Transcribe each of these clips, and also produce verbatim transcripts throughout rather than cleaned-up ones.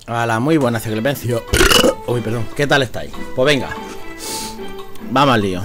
Hola, muy buenas, Clemencio. Uy, perdón, ¿qué tal estáis? Pues venga, vamos al lío.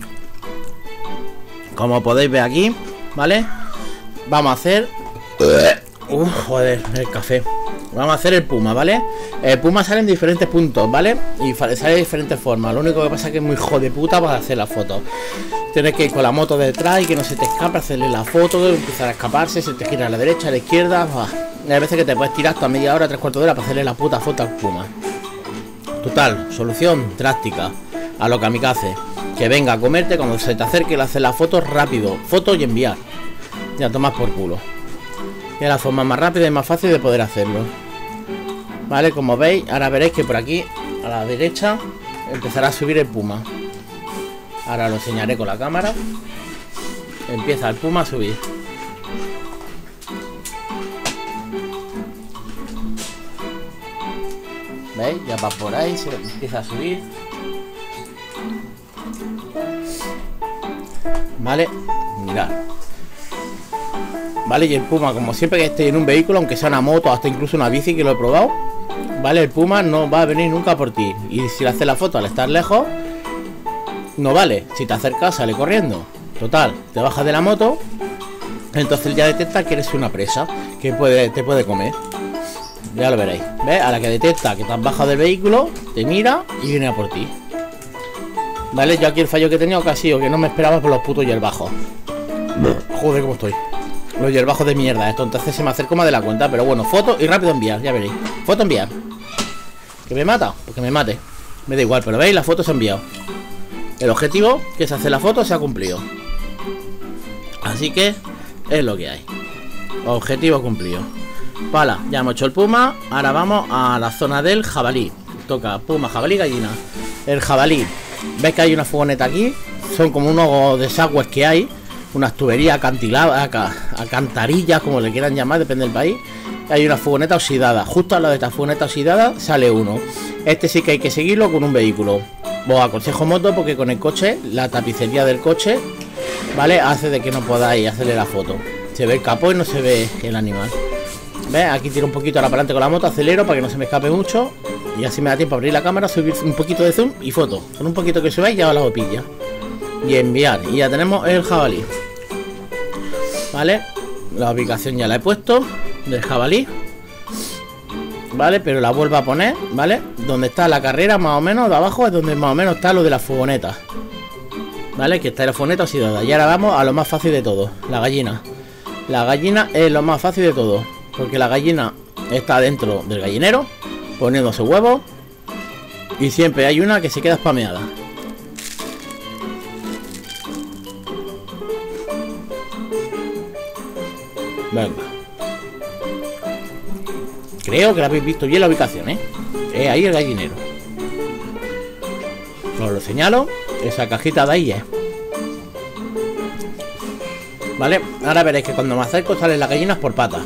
Como podéis ver aquí, ¿vale? Vamos a hacer... Uh, joder, el café. Vamos a hacer el puma, ¿vale? El puma sale en diferentes puntos, ¿vale? Y sale de diferentes formas. Lo único que pasa es que es muy hijo de puta para hacer la foto. Tienes que ir con la moto detrás y que no se te escape, hacerle la foto, empezar a escaparse, se te gira a la derecha, a la izquierda. Bah. Hay veces que te puedes tirar hasta media hora, tres cuartos de hora para hacerle la puta foto al puma. Total, solución drástica a lo kamikaze. Que venga a comerte cuando se te acerque, le haces la foto rápido. Foto y enviar. Ya tomas por culo. Es la forma más rápida y más fácil de poder hacerlo. Vale, como veis, ahora veréis que por aquí a la derecha empezará a subir el puma. Ahora lo enseñaré con la cámara. Empieza el puma a subir. ¿Veis? Ya va por ahí, se empieza a subir. Vale, mirad. Vale, y el puma, como siempre que esté en un vehículo, aunque sea una moto, hasta incluso una bici, que lo he probado, vale, el puma no va a venir nunca por ti. Y si le haces la foto al estar lejos, no vale. Si te acercas, sale corriendo. Total, te bajas de la moto, entonces él ya detecta que eres una presa, que puede, te puede comer. Ya lo veréis. ¿Ves? A la que detecta que te has bajado del vehículo, te mira y viene a por ti. Vale, yo aquí el fallo que he tenido que ha sido que no me esperaba por los putos hierbajos. Joder, cómo estoy. Los hierbajos de mierda esto, entonces se me acercó más de la cuenta. Pero bueno, foto y rápido enviar, ya veréis. Foto enviar. ¿Que me mata? Pues que me mate. Me da igual, pero veis, la foto se ha enviado. El objetivo, que es hacer la foto, se ha cumplido. Así que es lo que hay. Objetivo cumplido. Pala, ya hemos hecho el puma. Ahora vamos a la zona del jabalí. Toca puma, jabalí, gallina. El jabalí. ¿Ves que hay una fogoneta aquí? Son como unos desagües que hay. Unas tuberías acantiladas, acantarillas, como le quieran llamar, depende del país. Hay una furgoneta oxidada. Justo al lado de esta furgoneta oxidada sale uno. Este sí que hay que seguirlo con un vehículo. Os aconsejo moto porque con el coche, la tapicería del coche, ¿vale? Hace de que no podáis hacerle la foto. Se ve el capó y no se ve el animal. ¿Ves? Aquí tiro un poquito ahora para adelante con la moto, acelero para que no se me escape mucho. Y así me da tiempo a abrir la cámara, subir un poquito de zoom y foto. Con un poquito que subáis ya os la pilla. Y enviar. Y ya tenemos el jabalí. Vale. La ubicación ya la he puesto del jabalí. Vale, pero la vuelvo a poner, ¿vale? Donde está la carrera más o menos, de abajo es donde más o menos está lo de la furgoneta. ¿Vale? Que está la furgoneta oxidada. Y ahora vamos a lo más fácil de todo, la gallina. La gallina es lo más fácil de todo, porque la gallina está dentro del gallinero, poniendo su huevo. Y siempre hay una que se queda spameada. Venga. Creo que la habéis visto bien la ubicación, ¿eh? Es ahí el gallinero. Os lo señalo. Esa cajita de ahí es. Vale, ahora veréis que cuando me acerco salen las gallinas por patas.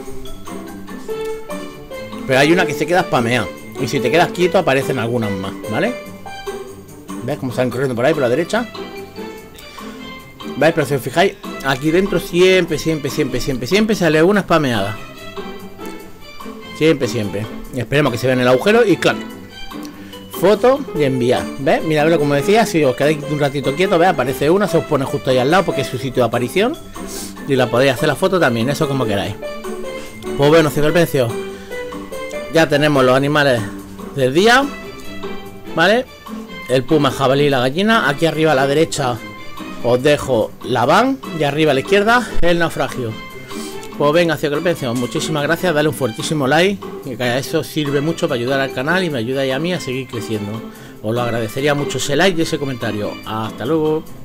Pero hay una que se queda spameada. Y si te quedas quieto aparecen algunas más, ¿vale? ¿Ves cómo están corriendo por ahí, por la derecha? ¿Veis? Pero si os fijáis, aquí dentro siempre, siempre, siempre, siempre, siempre sale una spameada. Siempre, siempre. Y esperemos que se vea en el agujero y claro. Foto y enviar. ¿Ves? Mira, verlo como decía, si os quedáis un ratito quieto, ¿ves? Aparece una, se os pone justo ahí al lado porque es su sitio de aparición. Y la podéis hacer la foto también, eso como queráis. Pues bueno, Clemencio, ya tenemos los animales del día. ¿Vale? El puma, el jabalí y la gallina. Aquí arriba a la derecha os dejo la van. Y arriba a la izquierda el naufragio. Pues venga, Clemencio, muchísimas gracias. Dale un fuertísimo like, que eso sirve mucho para ayudar al canal y me ayuda a mí a seguir creciendo. Os lo agradecería mucho ese like y ese comentario. Hasta luego.